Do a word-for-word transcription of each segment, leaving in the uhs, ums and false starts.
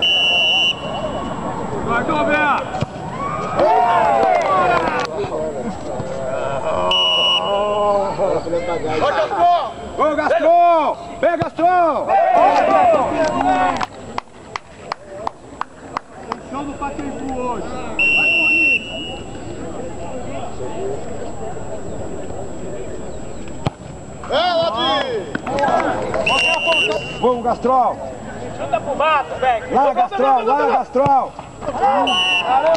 Guardou, Bea! Ô, Gastron! Ô, Gastron! Vem, Gastron! Show do Pacaembu hoje. É, Ladinho! Vamos, Gastron! Chuta pro mato, velho! Lá, Gastron! Lá, Gastron! Valeu,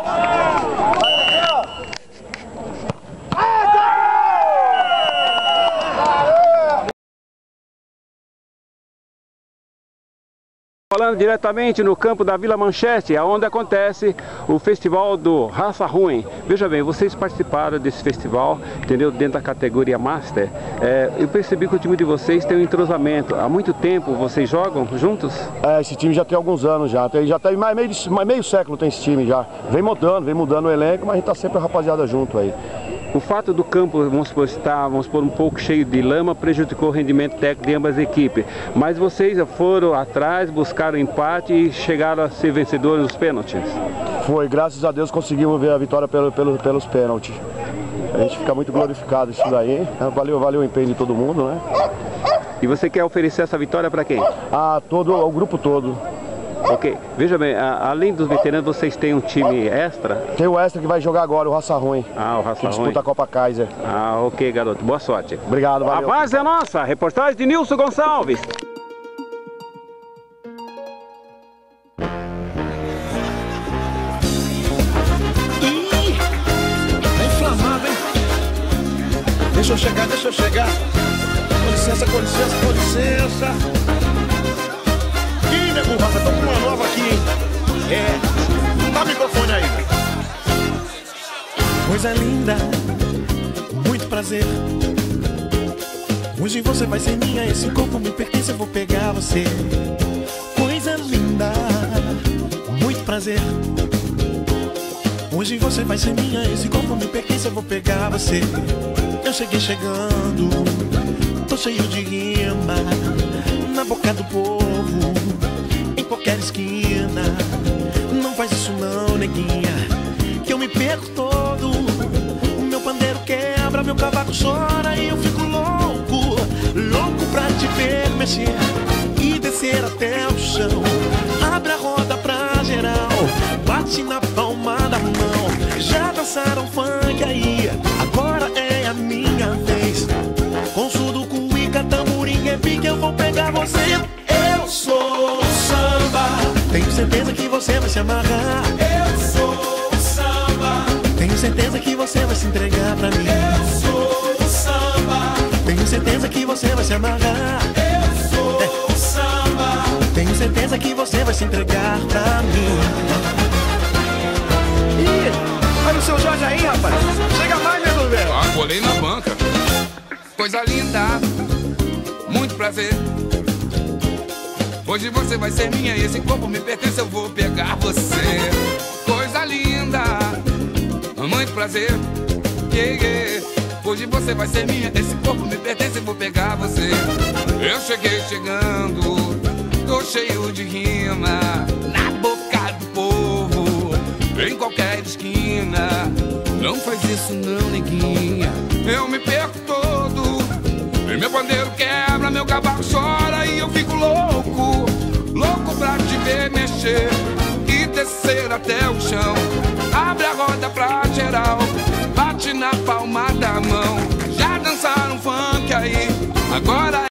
Falando diretamente no campo da Vila Manchete, onde acontece o festival do Raça Ruim. Veja bem, vocês participaram desse festival, entendeu? Dentro da categoria Master. É, eu percebi que o time de vocês tem um entrosamento. Há muito tempo vocês jogam juntos? É, esse time já tem alguns anos já. Tem, já tem mais meio, mais meio século tem esse time já. Vem mudando, vem mudando o elenco, mas a gente tá sempre a rapaziada junto aí. O fato do campo, vamos supor, estar, vamos supor, um pouco cheio de lama, prejudicou o rendimento técnico de ambas as equipes. Mas vocês foram atrás, buscaram empate e chegaram a ser vencedores nos pênaltis? Foi, graças a Deus conseguimos ver a vitória pelo, pelo, pelos pênaltis. A gente fica muito glorificado isso daí. Valeu, valeu o empenho de todo mundo, né? E você quer oferecer essa vitória para quem? A todo, ao grupo todo. Ok, veja bem, a, além dos veteranos, vocês têm um time extra? Tem o extra que vai jogar agora, o Raça Ruim. Ah, o Raça que Ruim. disputa a Copa Kaiser. Ah, ok, garoto. Boa sorte. Obrigado, valeu. A base é nossa. Reportagem de Nilson Gonçalves. Ih, tá inflamado, hein? Deixa eu chegar, deixa eu chegar. Com licença, com licença, com licença. Ih, nego Rosa, tô com uma nova aqui, hein? É, dá o microfone aí. Coisa linda, muito prazer. Hoje você vai ser minha, esse corpo me pertence, eu vou pegar você. Coisa linda, muito prazer. Hoje você vai ser minha, esse corpo me pertence, eu vou pegar você. Eu cheguei chegando, tô cheio de rima, na boca do povo, em qualquer esquina. Não faz isso não, neguinha, que eu me perco todo. O meu pandeiro quebra, meu cavaco chora e eu fico louco, louco pra te ver mexer e descer até o chão. Abre a roda pra geral, bate na palma da mão. Já dançaram funk aí, agora é a minha vez. Com surdo, cuíca, tamborim, repique, eu vou pegar você. Eu sou samba, tenho certeza que você vai se amarrar. Eu sou samba, tenho certeza que você vai se entregar pra mim. Eu sou samba, tenho certeza que você vai se amarrar. Eu sou é. samba, tenho certeza que você vai se entregar pra mim. Ih, olha o seu Jorge aí, rapaz. Chega mais, meu governo. Ah, colei na banca. Coisa linda, muito prazer. Hoje você vai ser minha, esse corpo me pertence, eu vou pegar você. Coisa linda, muito prazer. Yeah, yeah. Hoje você vai ser minha, esse corpo me pertence, eu vou pegar você. Eu cheguei chegando, tô cheio de rima, na boca do povo, em qualquer esquina. Não faz isso não, neguinha, eu me perco todo. E meu pandeiro quebra, meu cavaco chora e eu fico louco, louco pra te ver mexer e descer até o chão. Abre a roda pra geral, bate na palma da mão. Já dançaram funk aí, agora